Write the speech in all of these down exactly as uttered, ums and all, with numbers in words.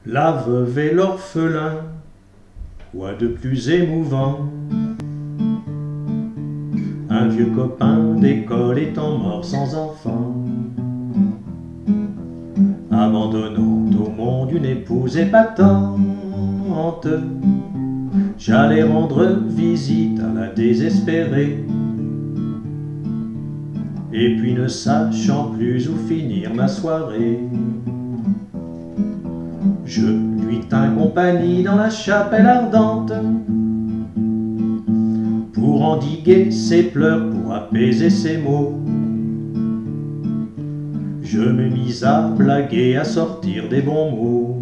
La veuve et l'orphelin, quoi de plus émouvant? Un vieux copain d'école étant mort sans enfant, abandonnant au monde une épouse épatante, j'allais rendre visite à la désespérée. Et puis ne sachant plus où finir ma soirée, je lui tins compagnie dans la chapelle ardente, pour endiguer ses pleurs, pour apaiser ses maux. Je me mis à blaguer, à sortir des bons mots.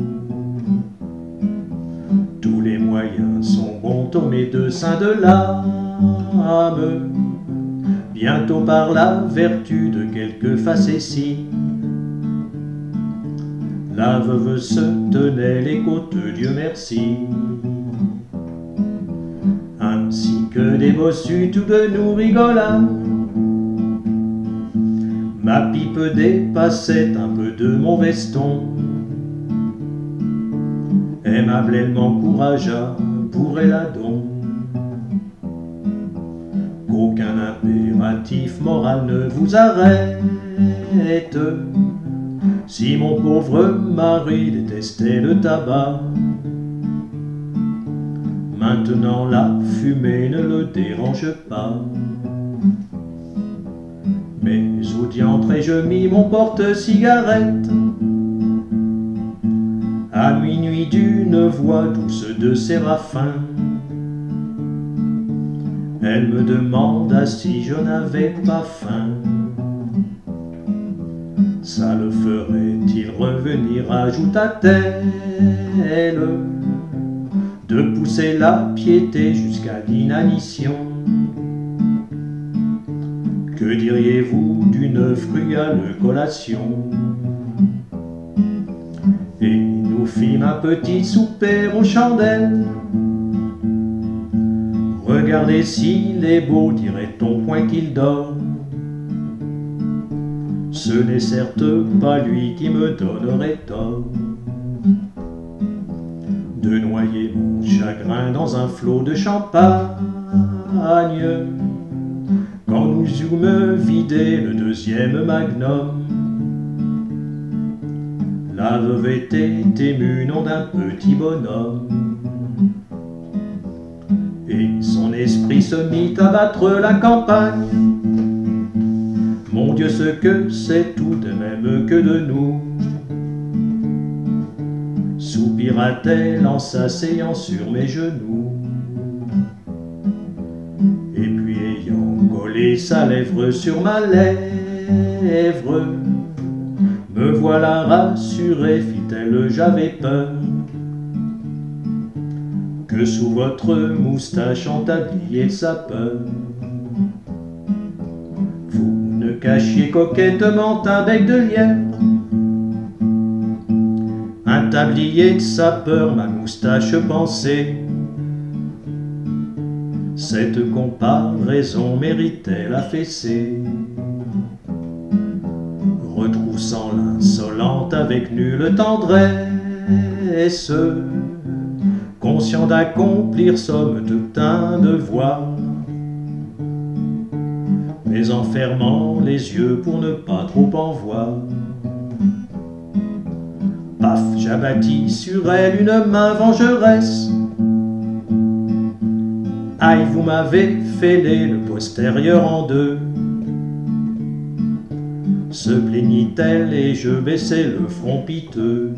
Tous les moyens sont bons aux médecins de l'âme, bientôt par la vertu de quelques facéties. La veuve se tenait les côtes, Dieu merci, ainsi que des bossus, tous deux nous rigolâmes. Ma pipe dépassait un peu de mon veston, aimable elle m'encouragea, bourrez-la donc. Qu'aucun impératif moral ne vous arrête, si mon pauvre mari détestait le tabac. Maintenant la fumée ne le dérange pas. Mais où diantre ai-je mis mon porte-cigarette? À minuit d'une voix douce de séraphin, elle me demanda si je n'avais pas faim. Ça le ferait-il revenir, ajouta-t-elle, de pousser la piété jusqu'à l'inanition? Que diriez-vous d'une frugale collation? Et nous fîmes un petit souper aux chandelles. Regardez s'il est beau, dirait-on, point qu'il dort. Ce n'est certes pas lui qui me donnerait tort de noyer mon chagrin dans un flot de champagne, quand nous eûmes vidé le deuxième magnum. La veuve était émue, nom d'un petit bonhomme, et son esprit se mit à battre la campagne. Mon Dieu, ce que c'est tout de même que de nous, soupira-t-elle en s'asseyant sur mes genoux. Et puis ayant collé sa lèvre sur ma lèvre, me voilà rassuré, fit-elle, j'avais peur que sous votre moustache entabliez le sapeur, vous ne cachiez coquettement un bec de lièvre. Un tablier de sapeur, ma moustache pensée. Cette comparaison méritait la fessée. Retroussant l'insolente avec nulle tendresse, conscient d'accomplir somme tout un devoir, mais en fermant les yeux pour ne pas trop en voir. Paf, j'abattis sur elle une main vengeresse. Aïe, vous m'avez fêlé le postérieur en deux, se plaignit-elle, et je baissai le front piteux,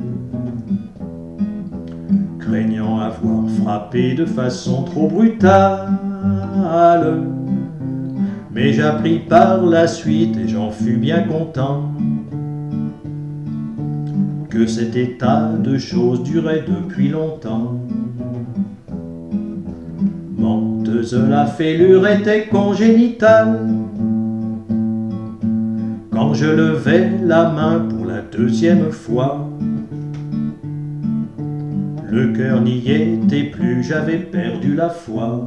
craignant avoir frappé de façon trop brutale. Mais j'appris par la suite, et j'en fus bien content, que cet état de choses durait depuis longtemps. Menteuse, la fêlure était congénitale. Quand je levai la main pour la deuxième fois, le cœur n'y était plus, j'avais perdu la foi.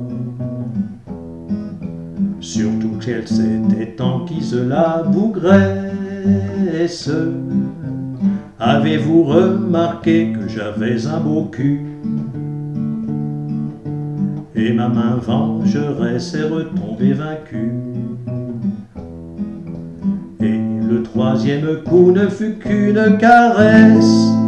Surtout qu'elle s'était enquise la bougresse, Avez-vous remarqué que j'avais un beau cul? Et ma main vengeresse est retombée vaincue. Et le troisième coup ne fut qu'une caresse.